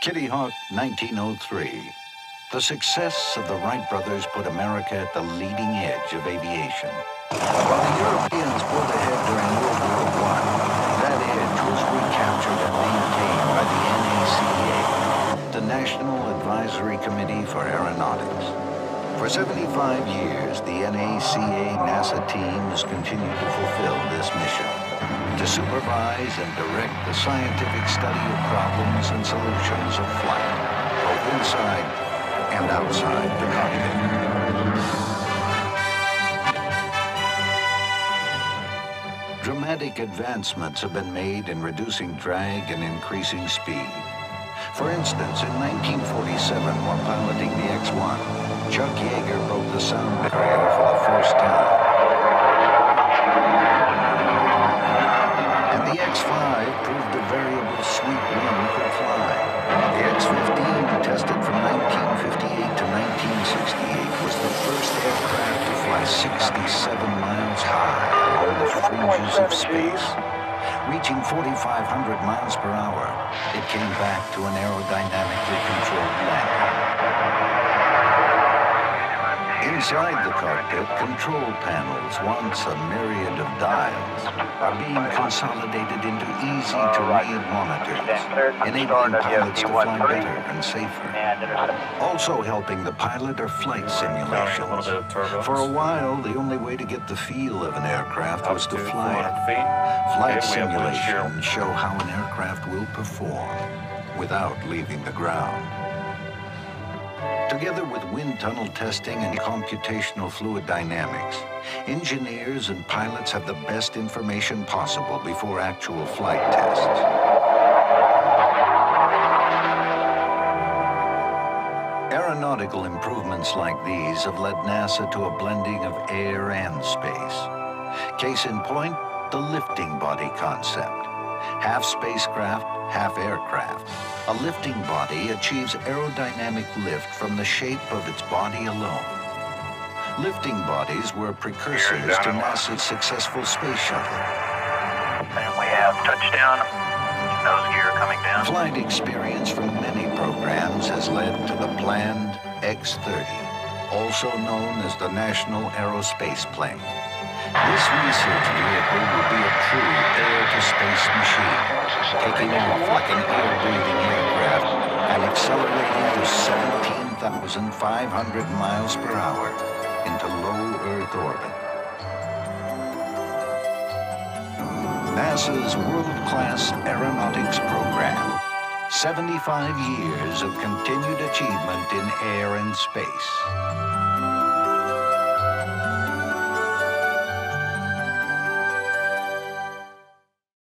Kitty Hawk, 1903. The success of the Wright brothers put America at the leading edge of aviation. While the Europeans pulled ahead during World War I, that edge was recaptured and maintained by the NACA, the National Advisory Committee for Aeronautics. For 75 years, the NACA-NASA team has continued to fulfill this mission, to supervise and direct the scientific study of problems and solutions of flight, both inside and outside the cockpit. Dramatic advancements have been made in reducing drag and increasing speed. For instance, in 1947, while piloting the X-1, Chuck Yeager broke the sound barrier for the first time. And the X-5 proved the variable sweep wing could fly. The X-15, tested from 1958 to 1968, was the first aircraft to fly 67 miles high along the fringes of space. Reaching 4,500 miles per hour, it came back to an aerodynamically controlled landing. Inside the cockpit, control panels, once a myriad of dials, are being consolidated into easy-to-read monitors, enabling pilots to fly better and safer. Also helping the pilot are flight simulations. For a while, the only way to get the feel of an aircraft was to fly it. Flight simulations show how an aircraft will perform without leaving the ground. Together with wind tunnel testing and computational fluid dynamics, engineers and pilots have the best information possible before actual flight tests. Aeronautical improvements like these have led NASA to a blending of air and space. Case in point, the lifting body concept. Half spacecraft, half aircraft. A lifting body achieves aerodynamic lift from the shape of its body alone. Lifting bodies were precursors to NASA's successful space shuttle. And we have touchdown, nose gear coming down. Flight experience from many programs has led to the planned X-30, also known as the National Aerospace Plane. This research vehicle will be a true air-to-space machine, taking off like an air-breathing aircraft and accelerating to 17,500 miles per hour into low Earth orbit. NASA's world-class aeronautics program. 75 years of continued achievement in air and space.